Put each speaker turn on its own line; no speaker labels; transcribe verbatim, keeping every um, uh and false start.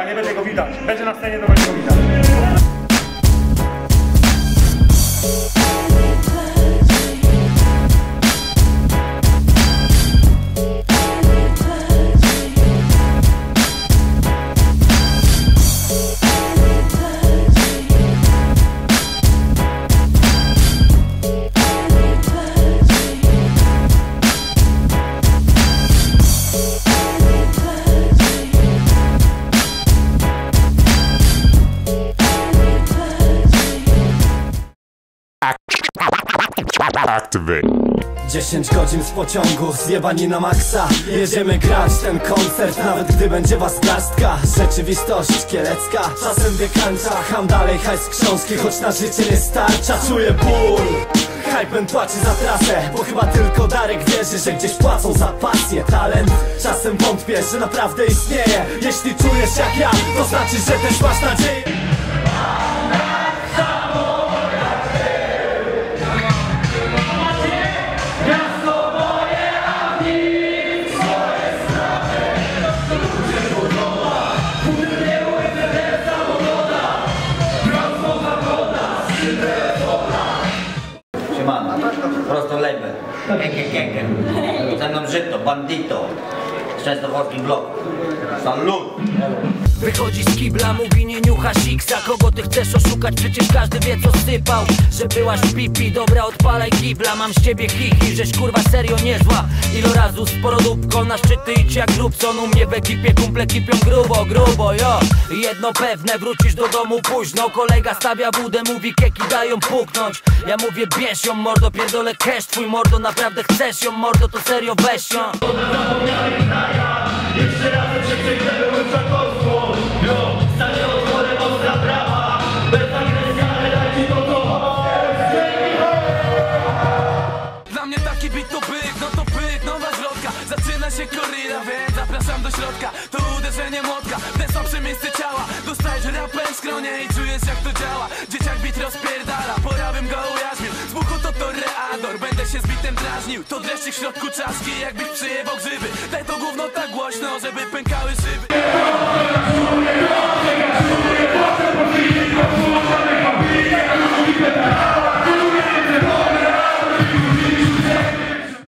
nie będzie go widać. Będzie na scenie, to będzie go widać.
Activate.
dziesięć godzin w pociągu, zjebani na maksa. Jedziemy grać ten koncert, nawet gdy będzie was garstka. Rzeczywistość kielecka, czasem wykańcza. Cham dalej hajs książki, choć na życie nie starcza. Czuję ból, hypen płaci za trasę, bo chyba tylko Darek wierzy, że gdzieś płacą za pasję, talent. Czasem wątpię, że naprawdę istnieje. Jeśli czujesz jak ja, to znaczy, że też masz nadzieję.
Prosto label. Ze mną Żyto, Bandito. Z częstochowskim bloku. Salut!
Wychodzi z kibla, mówi nie niucha siksa. Kogo ty chcesz oszukać? Przecież każdy wie co sypał. Że byłaś pipi, dobra odpalaj kibla. Mam z ciebie chichi, żeś kurwa serio niezła. Ilo razu z porodówką na szczyty idź jak Grubson. U mnie w ekipie kumple kipią grubo, grubo, jo. Jedno pewne, wrócisz do domu późno. Kolega stawia budę, mówi keki dają puknąć. Ja mówię bierz ją mordo, pierdolę cash. Twój mordo, naprawdę chcesz ją mordo, to serio weź ją.
Jeszcze razem się przejdziemy łyża kosmos. Jo, stanie otworem ostra prawa. Bez agresji, ale dajcie to to.
Dla mnie taki bit to byk, no to byk, nowa zwrotka. Zaczyna się korrida, więc zapraszam do środka. To uderzenie młotka, te słabsze miejsce ciała. Dostajesz rapem w skronie i czujesz jak to działa. Dzieciak bit rozpierdala, pora bym go ujarzmił. Z buchu to toreador, będę się z bitem drażnił. To dreszczyk w środku czaszki, jakbyś przyjebał grzyby. Daj to gówno tak głośno, żeby pękały szyby.